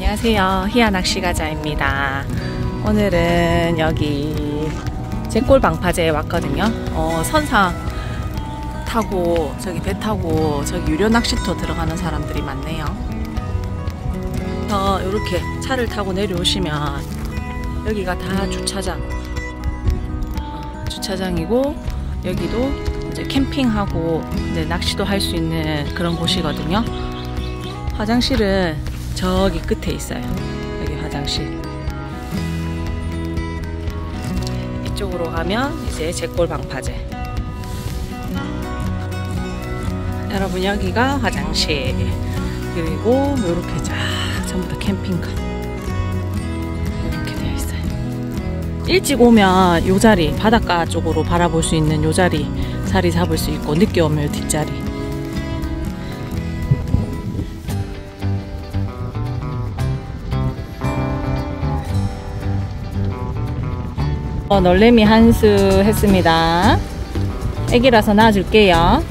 안녕하세요, 희야낚시가자입니다. 오늘은 여기 제골 방파제에 왔거든요. 선상 타고 저기 배 타고 저기 유료 낚시터 들어가는 사람들이 많네요. 이렇게 차를 타고 내려오시면 여기가 다 주차장이고 여기도 이제 캠핑하고 이제 낚시도 할 수 있는 그런 곳이거든요. 화장실은 저기 끝에 있어요. 여기 화장실. 이쪽으로 가면 이제 제골 방파제. 여러분, 여기가 화장실. 그리고 이렇게 쫙 전부 다 캠핑카. 이렇게 되어 있어요. 일찍 오면 요 자리, 바닷가 쪽으로 바라볼 수 있는 요 자리 자리 잡을 수 있고, 늦게 오면 요 뒷자리. 놀래미 한 수 했습니다. 애기라서 놔줄게요.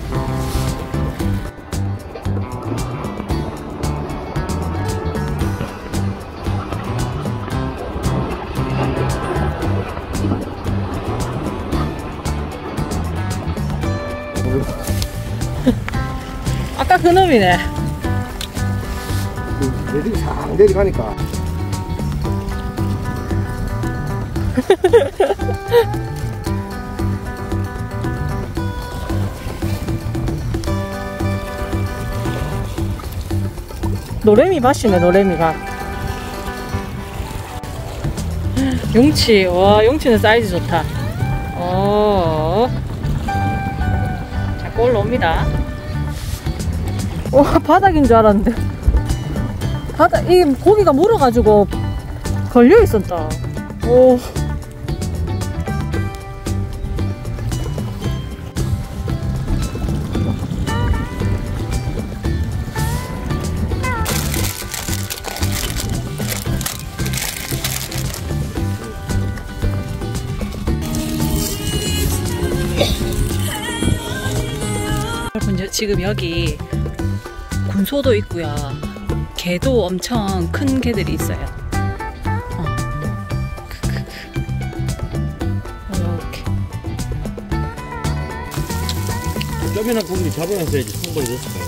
아까 그 놈이네. 내리상 내려가니까. 노래미 밭이네, 노래미 밭. 용치, 와, 용치는 사이즈 좋다. 자꾸 올라옵니다. 와, 바닥인 줄 알았는데. 이 고기가 물어가지고 걸려 있었다. 오. 여러분, 지금 여기 군소도 있고요. 개도 엄청 큰 개들이 있어요. 이렇게. 쪼매난 고기 잡아놨어야지. 손벌이 됐을까요?